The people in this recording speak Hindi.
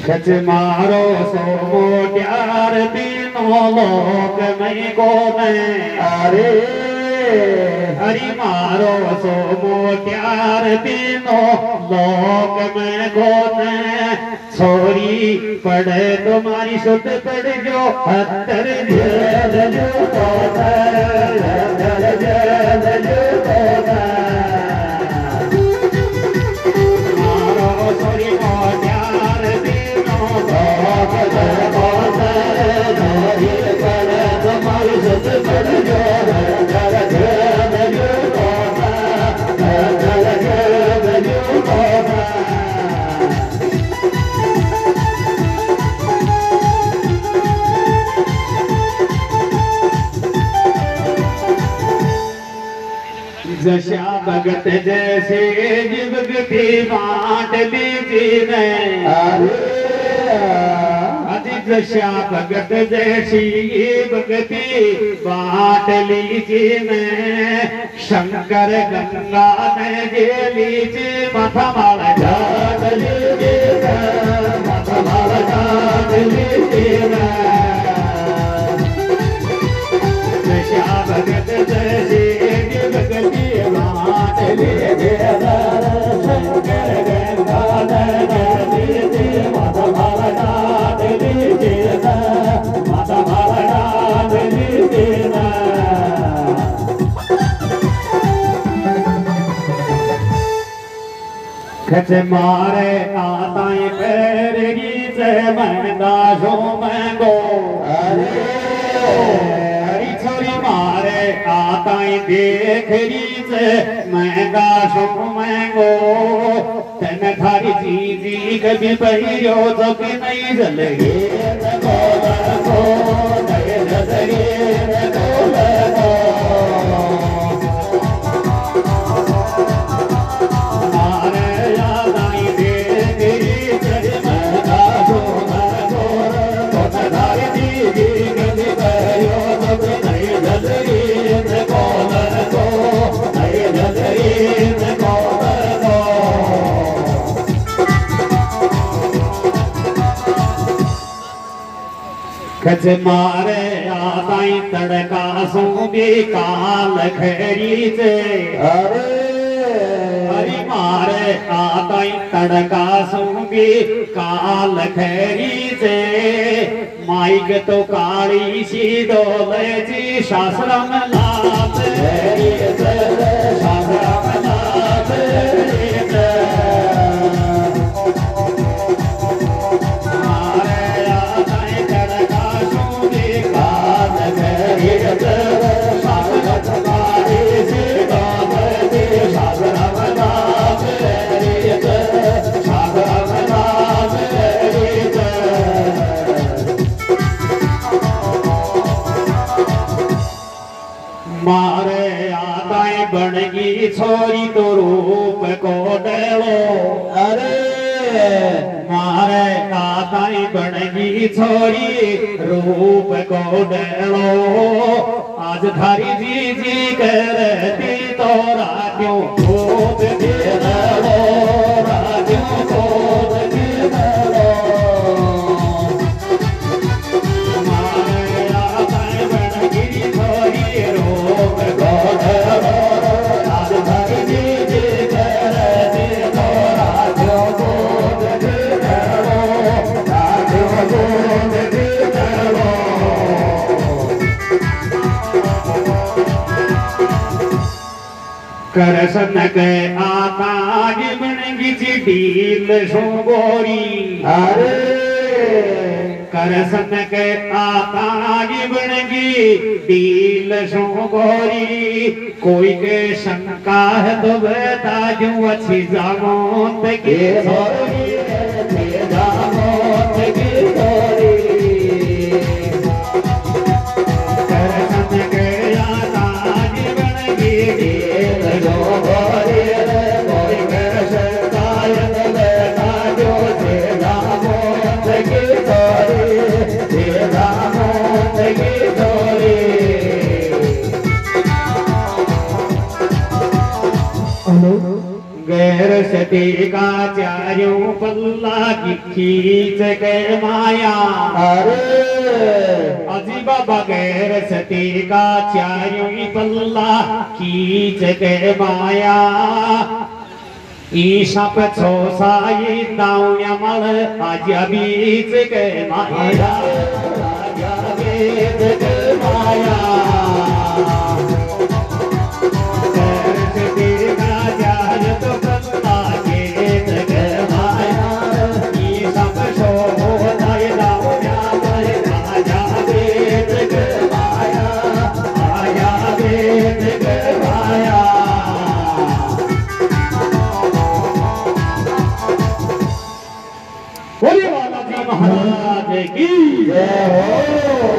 खच मारो सो मोट्यार तीनों लोक में को अरे हरि मारो सो मोट्यार तीनों लोक में को छोरी पढ़े तुम्हारी शुद्ध पढ़ जो हत्तर जल जो जशा भगत जैसे भगती बांट लीजिए जशा भगत जैसी भगती बांट लीजिए मैं शंकर गंगा ने जे लीजिए माथा माला जाग लीजिए माथा माला जाग लीजिए जशा भगत जैसी भगती बांट लीजिए शंकर गंगा ने लीजिए माथा माला जाग लीजिए माता माला लीजिए खच मारे आताई पैरगी से मैं दासो मैंगो हरी छोरी मारे आताई देखरी से मैं दासो मैंगो तन थारी जी कभी पहियो तो कि नहीं जलगे खच मारे आताई तड़का सूबी काल खरी से हरी मारे आताई तड़का सूबी काल खरी से माइक तो काली सी डोले जी शास्त्रम लाभ शास्त्रम लाभ मारे आताई बनगी छोरी तो रूप को डेलो मारे आताई बनगी छोरी रूप को डेलो आज धारी जी करती तो राजू खूब देलो राजू खूब देलो मारे आताई बनगी छोरी रूप को डेलो आज धारी जी करती तो राजू खूब देलो राजू खूब देलो करसन के आताज बनगी चिडील सोगोरी करसन के आताज बनगी डील सोगोरी कोई के शंका है तो बता जो अच्छी जामोत के सोरी जामोत के सोरी करसन के आताज बनगी डील सोगोरी कोई के शंका है तो बता जो अच्छी जामोत के सोरी जामोत के सोरी गैर से सती का चारों पल्ला की खींच के माया। अजीबा बगैर सती का चारों पल्ला खींच के माया। ईशा पछो साई दाउया मल आजा बीच के माया। आजा बीच के माया। सती का चार तो पल्ला खींच के माया। ईशा पछो साई दाउया मल आजा बीच के माया। आजा बीच के माया। बोलिए बालाजी महाराज की जय हो।